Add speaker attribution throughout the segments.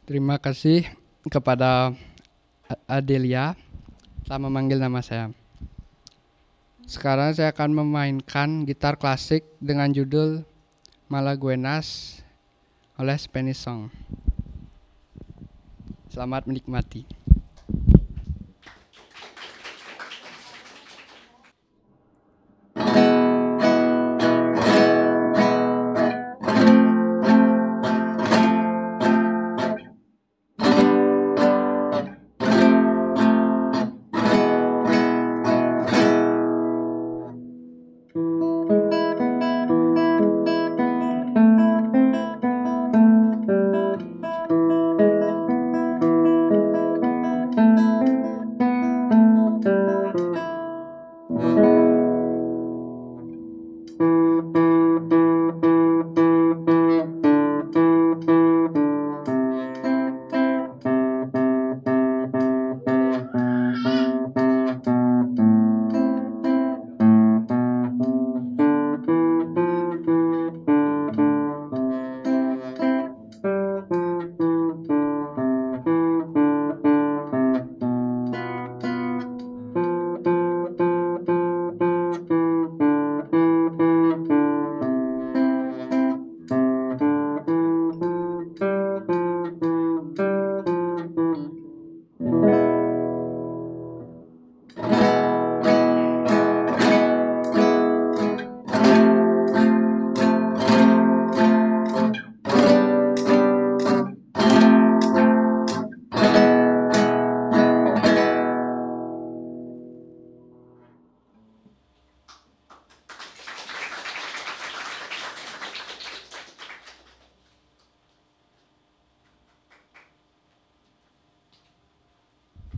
Speaker 1: Terima kasih kepada Adelia telah memanggil nama saya. Sekarang saya akan memainkan gitar klasik dengan judul Malaguenas oleh Spanish Song. Selamat menikmati.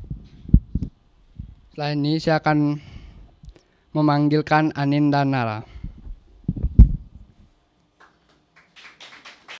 Speaker 1: Setelah ini saya akan memanggilkan Anin dan Nara.